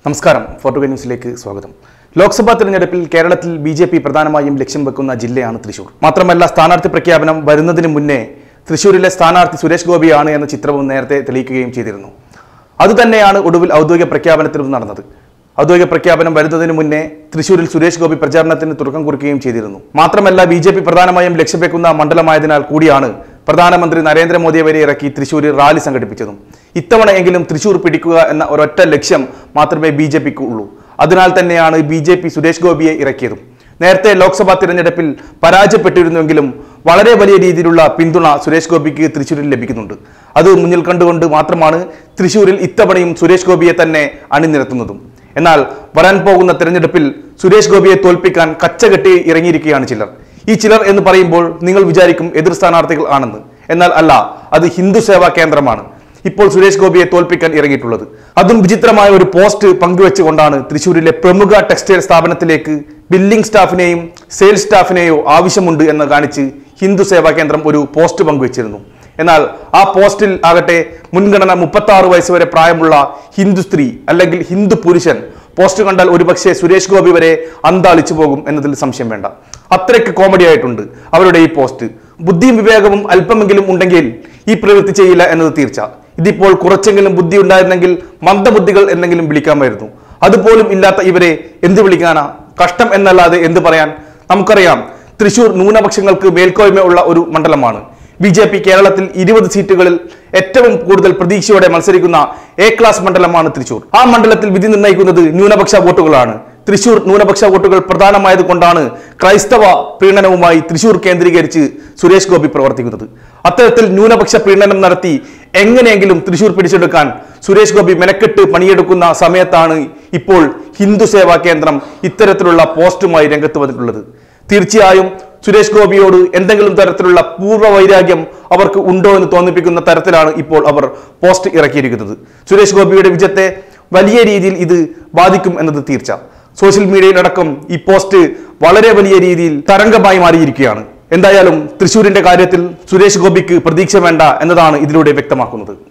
നമസ്കാരം ഫോർട്ടുഗ ന്യൂസിലേക്ക് സ്വാഗതം. ലോക്സഭാ തെരഞ്ഞെടുപ്പിൽ കേരളത്തിൽ ബിജെപി പ്രധാനമായും ലക്ഷ്യം വെക്കുന്ന ജില്ലയാണ് തൃശൂർ. മാത്രമല്ല സ്ഥാനാർത്ഥി പ്രഖ്യാപനം വരുന്നതിന് മുന്നേ തൃശൂരിലെ സ്ഥാനാർത്ഥി സുരേഷ് ഗോപിയാണ് എന്ന ചിത്രവും നേരത്തെ തെളിയിക്കുകയും ചെയ്തിരുന്നു. അതുതന്നെയാണ് ഒടുവിൽ ഔദ്യോഗിക പ്രഖ്യാപനത്തിലും നടന്നത്. ഔദ്യോഗിക പ്രഖ്യാപനം വരുന്നതിന് മുന്നേ തൃശൂരിൽ സുരേഷ് ഗോപി പ്രചാരണത്തിന് തുടക്കം കുറിക്കുകയും ചെയ്തിരുന്നു. മാത്രമല്ല ബിജെപി പ്രധാനമായും ലക്ഷ്യം വെക്കുന്ന മണ്ഡലമായതിനാൽ കൂടിയാണ് പ്രധാനമന്ത്രി നരേന്ദ്രമോദിയെ വരെ ഇറക്കി തൃശൂരിൽ റാലി സംഘടിപ്പിച്ചതും. ഇത്തവണയെങ്കിലും തൃശൂർ പിടിക്കുക എന്ന ഒരൊറ്റ ലക്ഷ്യം മാത്രമേ ബിജെപിക്ക് ഉള്ളൂ. അതിനാൽ തന്നെയാണ് ബിജെപി സുരേഷ് ഗോപിയെ ഇറക്കിയതും. നേരത്തെ ലോക്സഭാ തിരഞ്ഞെടുപ്പിൽ പരാജയപ്പെട്ടിരുന്നുവെങ്കിലും വളരെ വലിയ രീതിയിലുള്ള പിന്തുണ സുരേഷ് ഗോപിക്ക് തൃശൂരിൽ ലഭിക്കുന്നുണ്ട്. അത് മുന്നിൽ കണ്ടുകൊണ്ട് മാത്രമാണ് തൃശൂരിൽ ഇത്തവണയും സുരേഷ് ഗോപിയെ തന്നെ അണിനിരത്തുന്നതും. എന്നാൽ വരാൻ പോകുന്ന തിരഞ്ഞെടുപ്പിൽ സുരേഷ് ഗോപിയെ തോൽപ്പിക്കാൻ കച്ചകെട്ടി ഇറങ്ങിയിരിക്കുകയാണ് ചിലർ. ഈ ചിലർ എന്ന് പറയുമ്പോൾ നിങ്ങൾ വിചാരിക്കും എതിർ സ്ഥാനാർത്ഥികൾ ആണെന്ന്. എന്നാൽ അല്ല, അത് ഹിന്ദു സേവാ കേന്ദ്രമാണ് ഇപ്പോൾ സുരേഷ് ഗോപിയെ തോൽപ്പിക്കാൻ ഇറങ്ങിയിട്ടുള്ളത്. അതും വിചിത്രമായ ഒരു പോസ്റ്റ് പങ്കുവെച്ചുകൊണ്ടാണ് തൃശൂരിലെ പ്രമുഖ ടെക്സ്റ്റൈൽ സ്ഥാപനത്തിലേക്ക് ബില്ലിംഗ് സ്റ്റാഫിനെയും സെയിൽസ് സ്റ്റാഫിനെയോ ആവശ്യമുണ്ട് എന്ന് കാണിച്ച് ഹിന്ദു സേവാ കേന്ദ്രം ഒരു പോസ്റ്റ് പങ്കുവച്ചിരുന്നു. എന്നാൽ ആ പോസ്റ്റിൽ ആകട്ടെ മുൻഗണന 36 വയസ്സ് വരെ പ്രായമുള്ള ഹിന്ദു സ്ത്രീ അല്ലെങ്കിൽ ഹിന്ദു പുരുഷൻ പോസ്റ്റ് കണ്ടാൽ ഒരുപക്ഷെ സുരേഷ് ഗോപി വരെ അന്താളിച്ചു പോകും എന്നതിൽ സംശയം വേണ്ട. അത്രയ്ക്ക് കോമഡി ആയിട്ടുണ്ട് അവരുടെ ഈ പോസ്റ്റ്. ബുദ്ധിയും വിവേകവും അല്പമെങ്കിലും ഉണ്ടെങ്കിൽ ഈ പ്രവൃത്തി ചെയ്യില്ല എന്നത് തീർച്ച. ഇതിപ്പോൾ കുറച്ചെങ്കിലും ബുദ്ധി ഉണ്ടായിരുന്നെങ്കിൽ മന്ദബുദ്ധികൾ എന്നെങ്കിലും വിളിക്കാമായിരുന്നു. അതുപോലും ഇല്ലാത്ത ഇവരെ എന്ത് വിളിക്കാനാ? കഷ്ടം എന്നല്ലാതെ എന്ത് പറയാൻ? നമുക്കറിയാം തൃശൂർ ന്യൂനപക്ഷങ്ങൾക്ക് മേൽക്കോയ്മ ഉള്ള ഒരു മണ്ഡലമാണ്. ബിജെപി കേരളത്തിൽ 20 സീറ്റുകളിൽ ഏറ്റവും കൂടുതൽ പ്രതീക്ഷയോടെ മത്സരിക്കുന്ന എ ക്ലാസ് മണ്ഡലമാണ് തൃശൂർ. ആ മണ്ഡലത്തിൽ വിധി നിർണ്ണയിക്കുന്നത് ന്യൂനപക്ഷ വോട്ടുകളാണ്. തൃശൂർ ന്യൂനപക്ഷ വോട്ടുകൾ പ്രധാനമായത് കൊണ്ടാണ് ക്രൈസ്തവ പ്രീണനവുമായി തൃശൂർ കേന്ദ്രീകരിച്ച് സുരേഷ് ഗോപി പ്രവർത്തിക്കുന്നത്. അത്തരത്തിൽ ന്യൂനപക്ഷ പ്രീണനം നടത്തി എങ്ങനെയെങ്കിലും തൃശൂർ പിടിച്ചെടുക്കാൻ സുരേഷ് ഗോപി മെനക്കെട്ട് പണിയെടുക്കുന്ന സമയത്താണ് ഇപ്പോൾ ഹിന്ദു സേവാ കേന്ദ്രം ഇത്തരത്തിലുള്ള പോസ്റ്റുമായി രംഗത്ത് വന്നിട്ടുള്ളത്. തീർച്ചയായും സുരേഷ് ഗോപിയോട് എന്തെങ്കിലും തരത്തിലുള്ള പൂർവ്വ വൈരാഗ്യം അവർക്ക് ഉണ്ടോ എന്ന് തോന്നിപ്പിക്കുന്ന തരത്തിലാണ് ഇപ്പോൾ അവർ പോസ്റ്റ് ഇറക്കിയിരിക്കുന്നത്. സുരേഷ് ഗോപിയുടെ വിജയത്തെ വലിയ രീതിയിൽ ഇത് ബാധിക്കും എന്നത് തീർച്ച. സോഷ്യൽ മീഡിയയിലടക്കം ഈ പോസ്റ്റ് വളരെ വലിയ രീതിയിൽ തരംഗമായി മാറിയിരിക്കുകയാണ്. എന്തായാലും തൃശൂരിന്റെ കാര്യത്തിൽ സുരേഷ് ഗോപിക്ക് പ്രതീക്ഷ വേണ്ട എന്നതാണ് ഇതിലൂടെ വ്യക്തമാക്കുന്നത്.